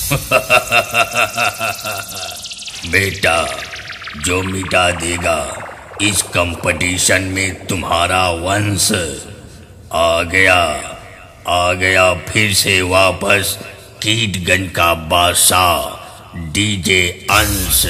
बेटा, जो मिटा देगा इस कंपटीशन में तुम्हारा वंश, आ गया फिर से वापस कीटगंज का बादशाह DJ Ansh.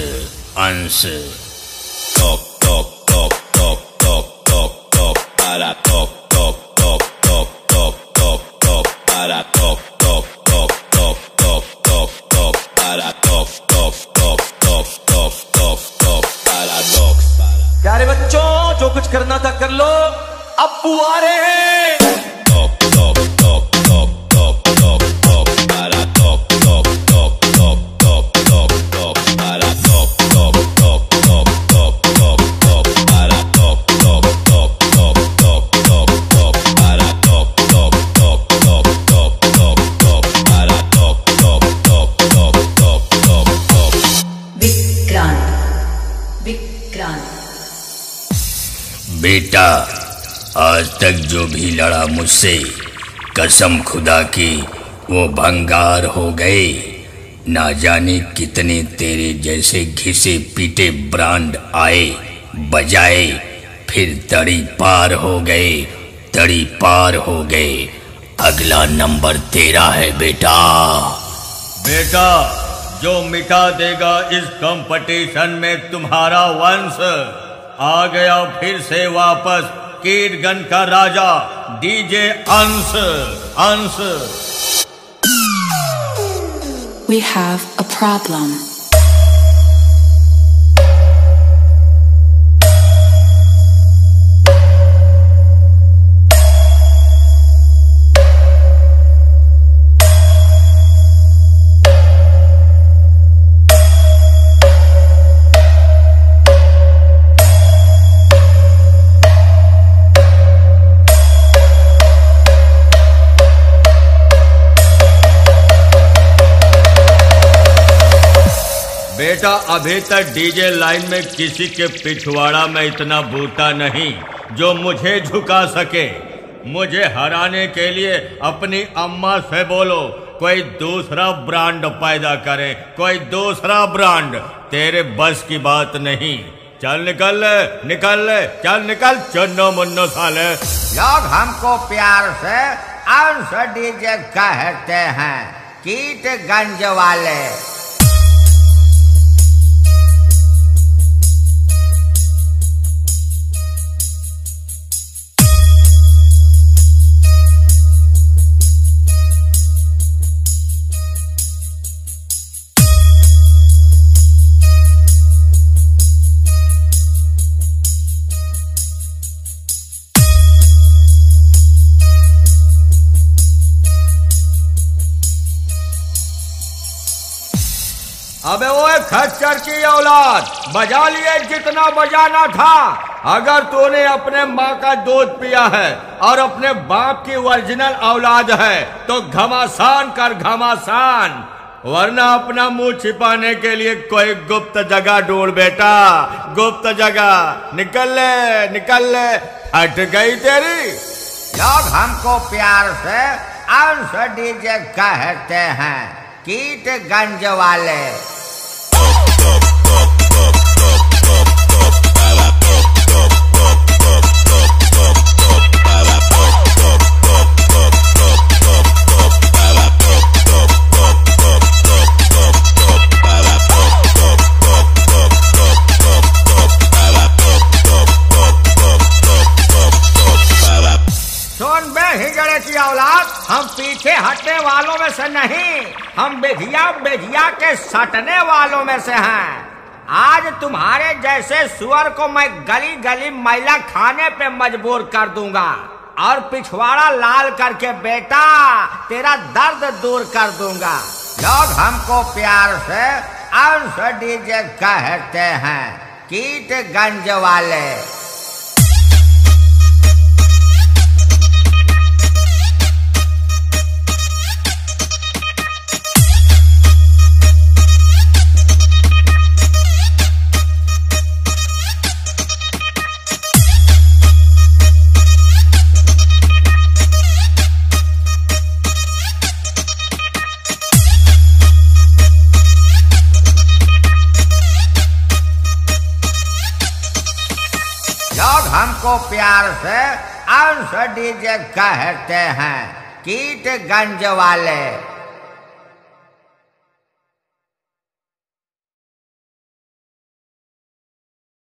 Top, top, top, top, top, top, top, para top, top, top, top, top, top, top, para top, top, top, top, top, top, top, para top, top, top, top, top, top, top, paradox। प्यारे बच्चों, जो कुछ करना था कर लो, अब्बू आ रहे हैं। Top, top, top, top, top, top, top, para top, top, top, top, top, top, top, para top, top, top, top, top, top, top, para top, top, top, top, top, top, top, para top, top, top, top, top, top, top, para top, top, top, top, top, top, top। Vikrant बेटा, आज तक जो भी लड़ा मुझसे, कसम खुदा की वो भंगार हो गए। ना जाने कितने तेरे जैसे घिसे पीटे ब्रांड आए बजाए, फिर तड़ी पार हो गए। अगला नंबर तेरा है बेटा। बेटा, जो मिटा देगा इस कंपटीशन में तुम्हारा वंश, आ गया फिर से वापस कीटगंज का राजा DJ Ansh. We have a problem. बेटा, अभी तक डीजे लाइन में किसी के पिछवाड़ा में इतना बूटा नहीं जो मुझे झुका सके। मुझे हराने के लिए अपनी अम्मा से बोलो कोई दूसरा ब्रांड पैदा करे, कोई दूसरा ब्रांड। तेरे बस की बात नहीं। चल निकल चन्नो मुन्नो साले। लोग हमको प्यार से अंश डीजे कहते हैं, कीटगंज वाले। अबे वो खच्चर की औलाद, बजा लिए जितना बजाना था। अगर तूने अपने माँ का दूध पिया है और अपने बाप की ओरिजिनल औलाद है तो घमासान कर घमासान, वरना अपना मुंह छिपाने के लिए कोई गुप्त जगह ढूंढ बेटा, गुप्त जगह। निकल ले हट गई तेरी। लोग हमको प्यार से अंश डीजे कहते हैं, कीटगंज वाले। औलाद, हम पीछे हटने वालों में से नहीं, हम बेजिया के सटने वालों में से हैं। आज तुम्हारे जैसे सुअर को मैं गली गली मैला खाने पे मजबूर कर दूंगा और पिछवाड़ा लाल करके बेटा तेरा दर्द दूर कर दूंगा। लोग हमको प्यार से अंश डीजे कहते हैं, कीटगंज वाले। हमको प्यार से अंश डीजे कहते हैं, कीटगंज वाले।